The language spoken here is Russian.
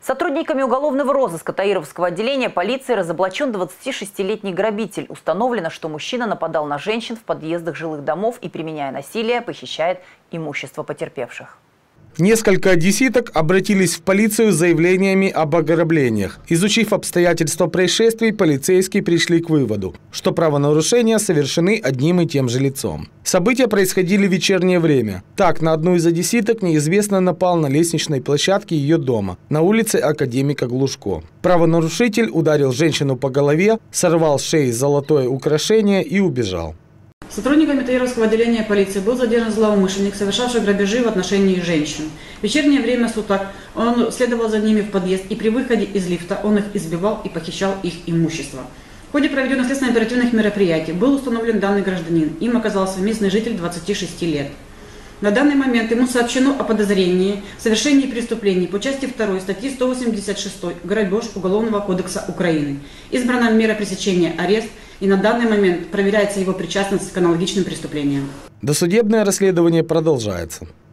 Сотрудниками уголовного розыска Таировского отделения полиции разоблачен 26-летний грабитель. Установлено, что мужчина нападал на женщин в подъездах жилых домов и, применяя насилие, похищает имущество потерпевших. Несколько одесситок обратились в полицию с заявлениями об ограблениях. Изучив обстоятельства происшествий, полицейские пришли к выводу, что правонарушения совершены одним и тем же лицом. События происходили в вечернее время. Так, на одну из одесситок неизвестный напал на лестничной площадке ее дома на улице Академика Глушко. Правонарушитель ударил женщину по голове, сорвал с шеи золотое украшение и убежал. Сотрудниками Таировского отделения полиции был задержан злоумышленник, совершавший грабежи в отношении женщин. В вечернее время суток он следовал за ними в подъезд, и при выходе из лифта он их избивал и похищал их имущество. В ходе проведенных следственно-оперативных мероприятий был установлен данный гражданин. Им оказался местный житель 26 лет. На данный момент ему сообщено о подозрении в совершении преступлений по части 2 статьи 186 «Грабеж» Уголовного кодекса Украины. Избрана мера пресечения арест, и на данный момент проверяется его причастность к аналогичным преступлениям. Досудебное расследование продолжается.